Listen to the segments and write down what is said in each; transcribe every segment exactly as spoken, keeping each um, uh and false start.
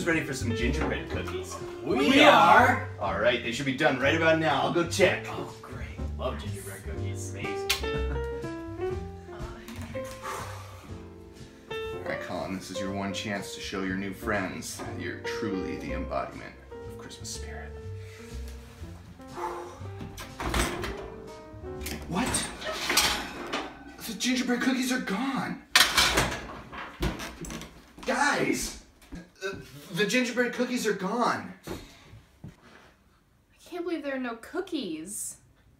Who's ready for some gingerbread cookies? We, we are! All right, they should be done right about now. I'll go check. Oh, great. Love gingerbread cookies. Amazing. All right, Colin, this is your one chance to show your new friends that you're truly the embodiment of Christmas spirit. What? The gingerbread cookies are gone. Guys, the, the gingerbread cookies are gone. I can't believe there are no cookies.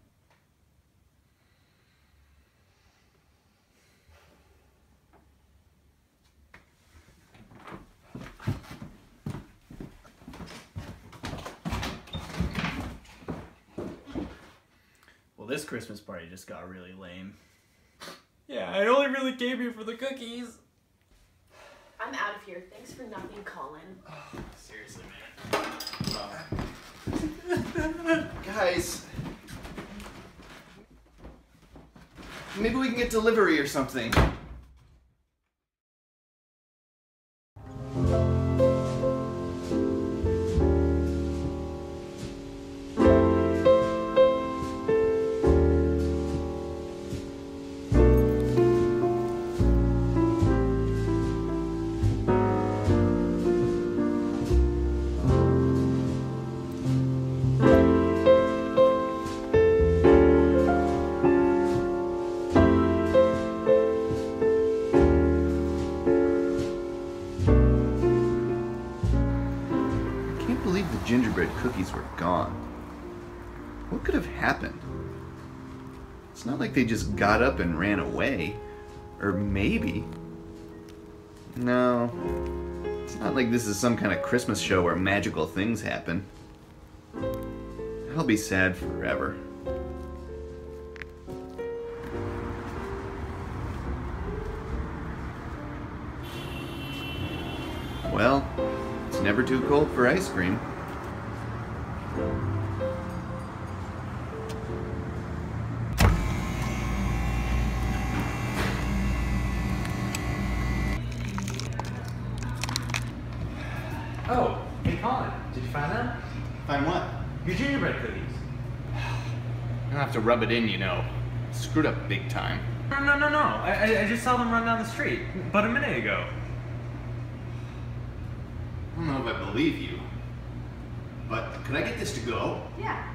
Well, this Christmas party just got really lame. Yeah, I only really came here for the cookies. I'm out of here. Thanks for nothing, Colin. Oh, seriously, man. Uh, guys, maybe we can get delivery or something. Gingerbread cookies were gone. What could have happened? It's not like they just got up and ran away. Or maybe. No. It's not like this is some kind of Christmas show where magical things happen. I'll be sad forever. Well, it's never too cold for ice cream. Oh, hey Colin, did you find that? Find what? Your gingerbread cookies. I don't have to rub it in, you know. Screwed up big time. No, no, no, no. I, I just saw them run down the street, but a minute ago. I don't know if I believe you, but could I get this to go? Yeah.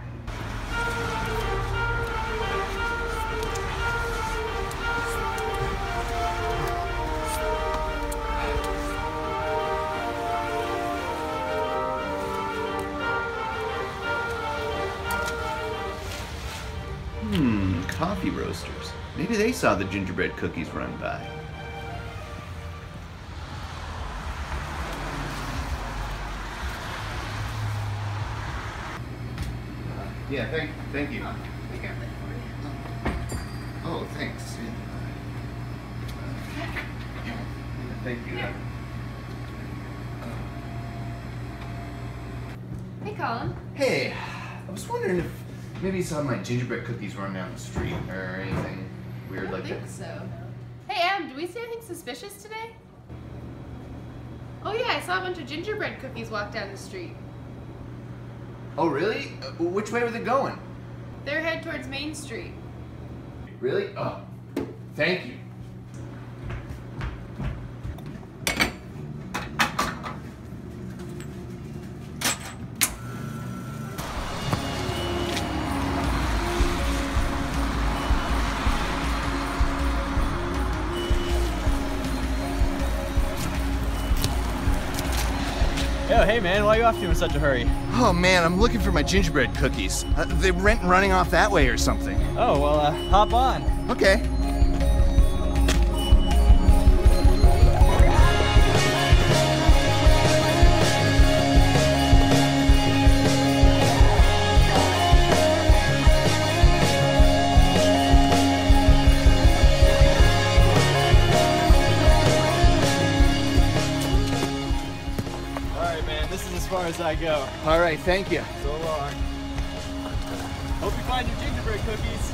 Hmm, coffee roasters. Maybe they saw the gingerbread cookies run by. Uh, yeah, thank, thank you. We grab that for you. Oh, thanks. Thank you. Yeah. Hey, Colin. Hey, I was wondering if maybe you saw my gingerbread cookies run down the street or anything weird I don't like think that. so. Hey, Em, do we see anything suspicious today? Oh yeah, I saw a bunch of gingerbread cookies walk down the street. Oh, really? Uh, which way were they going? They're headed towards Main Street. Really? Oh, thank you. Yo, hey man, why are you off to in such a hurry? Oh man, I'm looking for my gingerbread cookies. Uh, they went running off that way or something. Oh, well, uh, hop on. Okay. As far as I go. All right, thank you. So long. Hope you find your gingerbread cookies.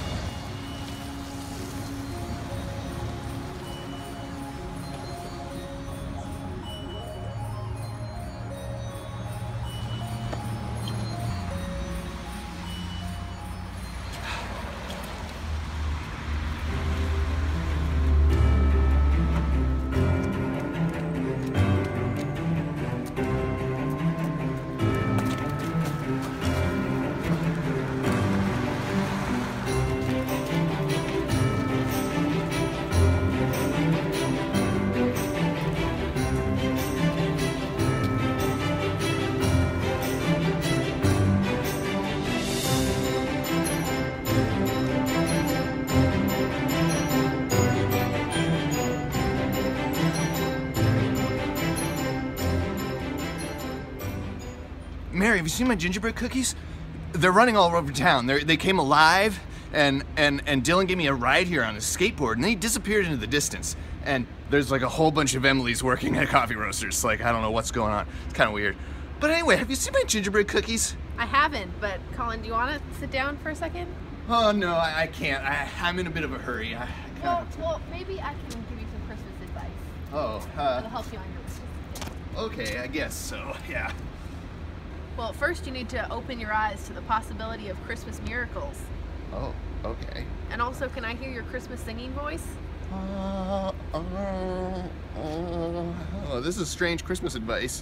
Mary, have you seen my gingerbread cookies? They're running all over town. They they came alive, and and and Dylan gave me a ride here on his skateboard, and then he disappeared into the distance. And there's like a whole bunch of Emilys working at coffee roasters. Like, I don't know what's going on. It's kind of weird. But anyway, have you seen my gingerbread cookies? I haven't, but Colin, do you want to sit down for a second? Oh no, I, I can't. I, I'm in a bit of a hurry. I, I Well, kinda... well, maybe I can give you some Christmas advice. Oh, It'll uh, help you on your Christmas day. okay, I guess so. Yeah. Well, first you need to open your eyes to the possibility of Christmas miracles. Oh, okay. And also, can I hear your Christmas singing voice? Uh, uh, uh, oh, this is strange Christmas advice.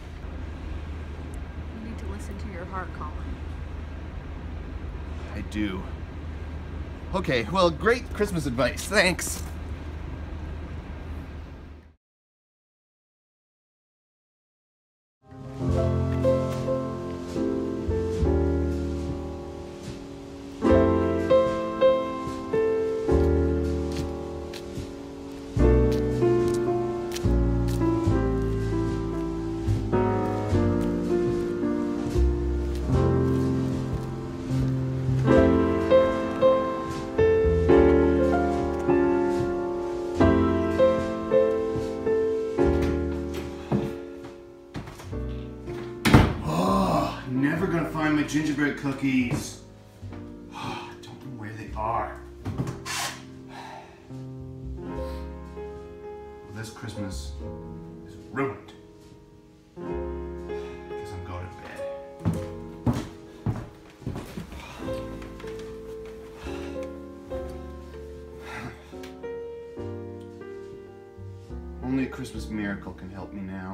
You need to listen to your heart, Colin. I do. Okay, well, great Christmas advice. Thanks. Never gonna find my gingerbread cookies. I don't know where they are. Well, this Christmas is ruined. Guess I'm going to bed. Only a Christmas miracle can help me now.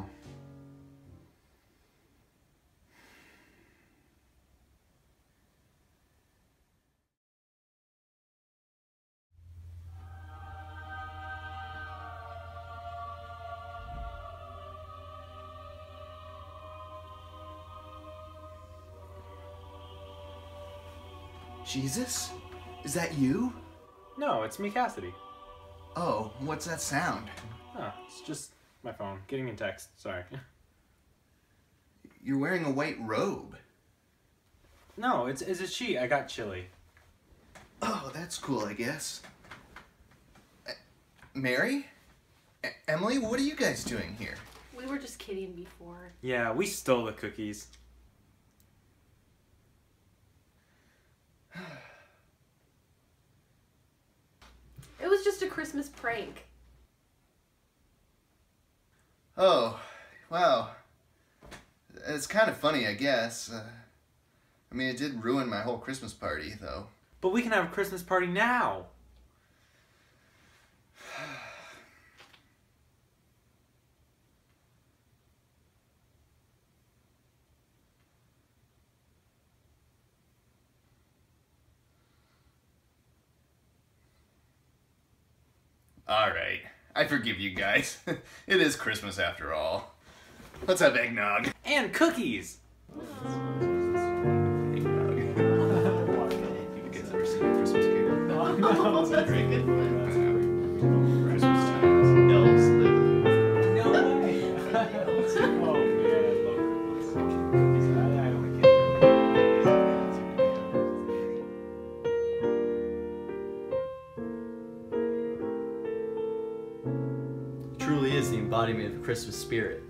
Jesus? Is that you? No, it's me, Cassidy. Oh, what's that sound? Oh, it's just my phone. Getting a text. Sorry. You're wearing a white robe. No, it's, it's a she. I got chilly. Oh, that's cool, I guess. Uh, Mary? E- Emily, what are you guys doing here? We were just kidding before. Yeah, we stole the cookies. It was just a Christmas prank. Oh, wow. It's kind of funny, I guess. Uh, I mean, it did ruin my whole Christmas party, though. But we can have a Christmas party now. All right, I forgive you guys. It is Christmas after all. Let's have eggnog. And cookies. Eggnog. You guys ever seen a Christmas Carol? No, that's a good one. Christmas time. Elves live. No way. Oh man, I love cookies. I don't get Truly is the embodiment of the Christmas spirit.